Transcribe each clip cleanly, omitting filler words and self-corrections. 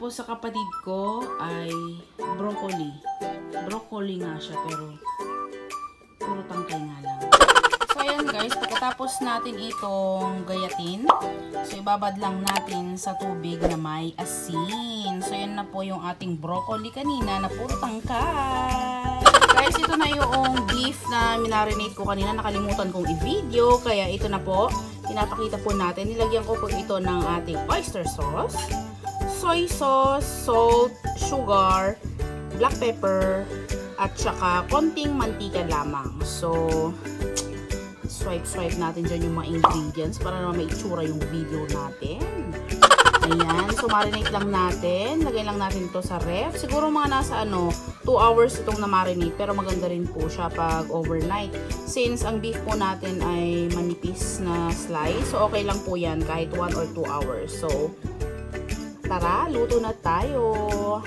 Tapos sa kapatid ko ay broccoli. Broccoli nga siya pero puro tangkay nga lang. So ayan guys, pagkatapos natin itong gayatin, so ibabad lang natin sa tubig na may asin. So yan na po yung ating broccoli kanina na puro tangkay. Guys, ito na yung beef na minarinate ko kanina. Nakalimutan kong i-video, kaya ito na po. Pinapakita po natin. Nilagyan ko po ito ng ating oyster sauce, soy sauce, salt, sugar, black pepper, at saka konting mantika lamang. So, swipe natin dyan yung mga ingredients para naman may itsura yung video natin. Ayan. So, marinate lang natin. Lagay lang natin ito sa ref. Siguro mga nasa 2 hours itong na-marinate. Pero maganda rin po siya pag overnight. Since ang beef po natin ay manipis na slice. So, okay lang po yan kahit 1 or 2 hours. So, tara, luto na tayo!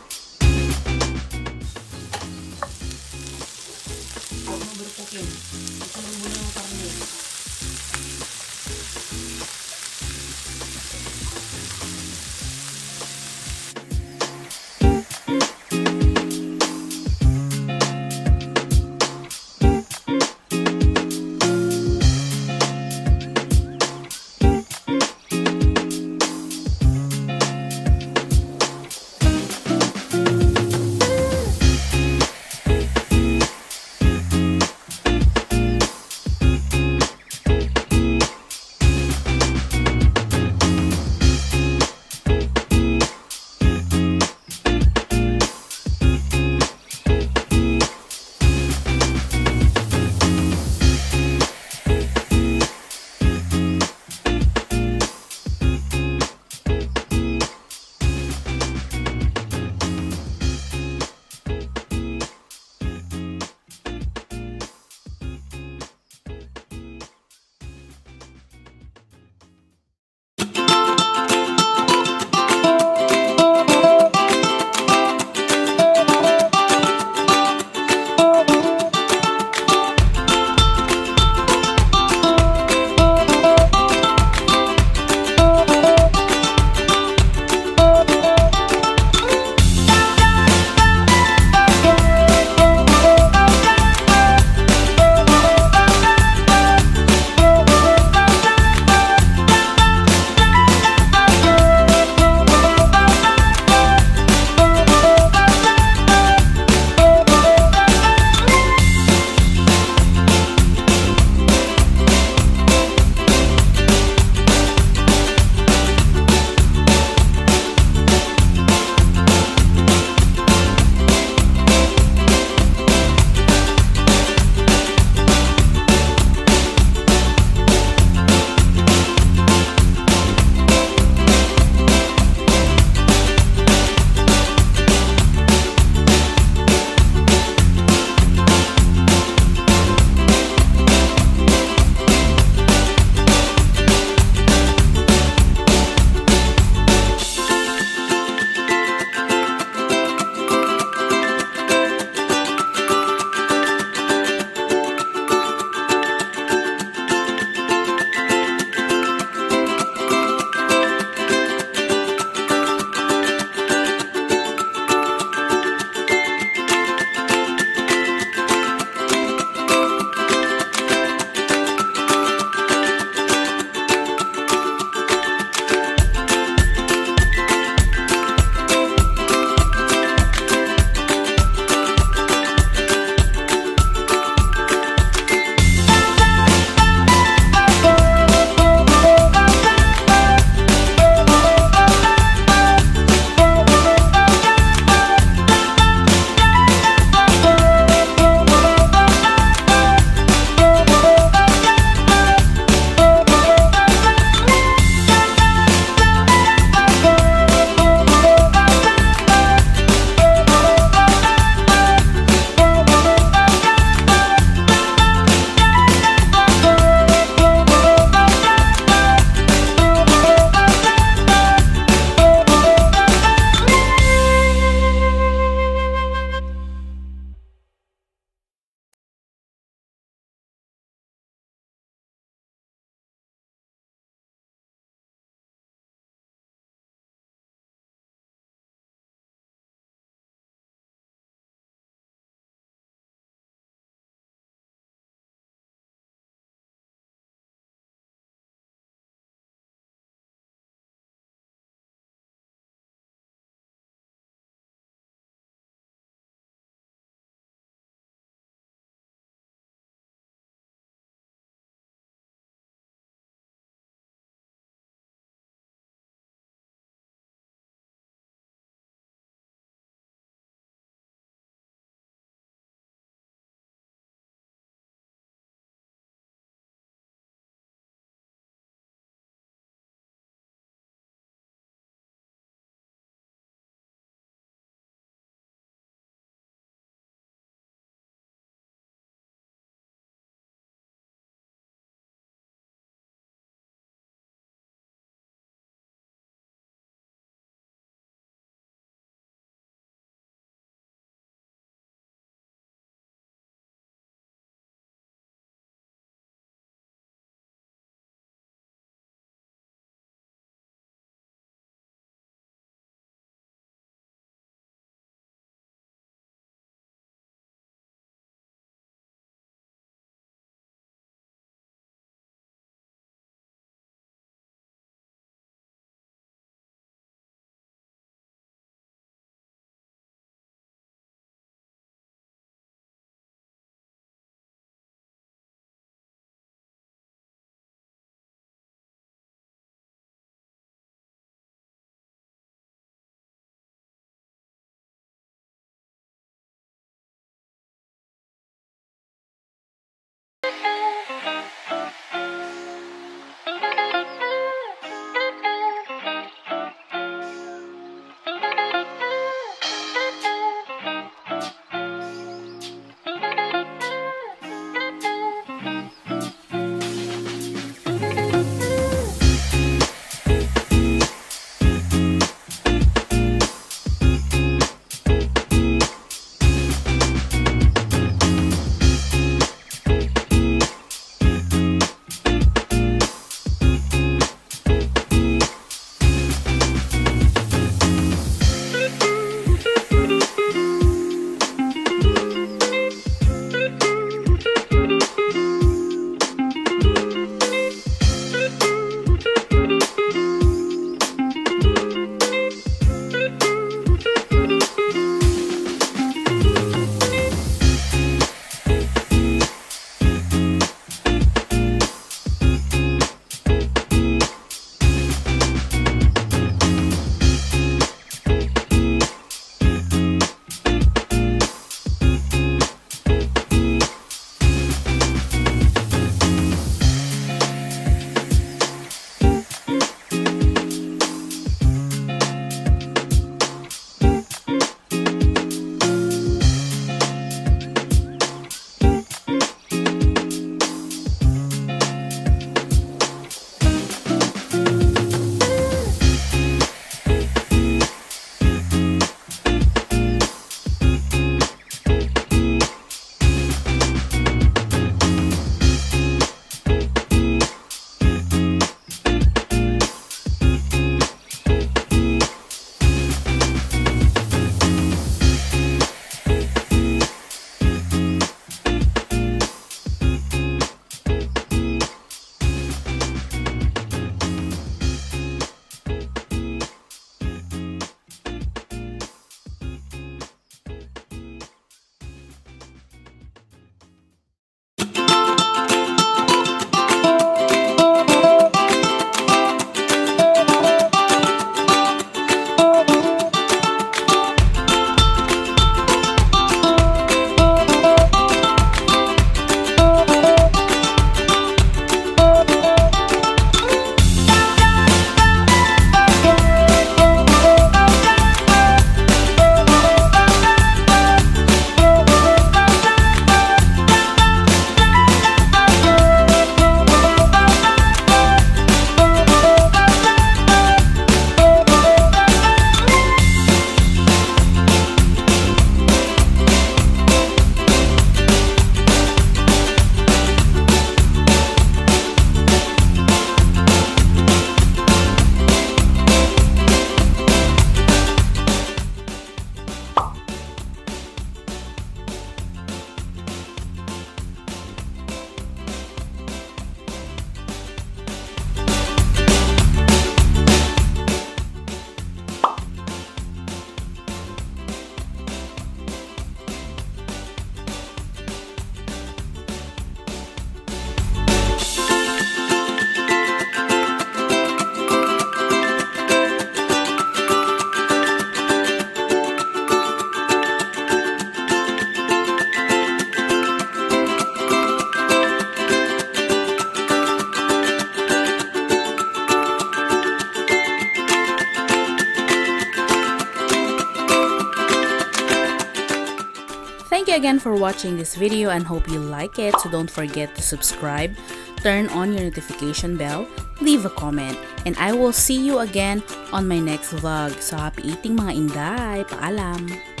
Thank you again for watching this video and hope you like it. So don't forget to subscribe, turn on your notification bell, leave a comment, and I will see you again on my next vlog. So happy eating mga Inday! Paalam!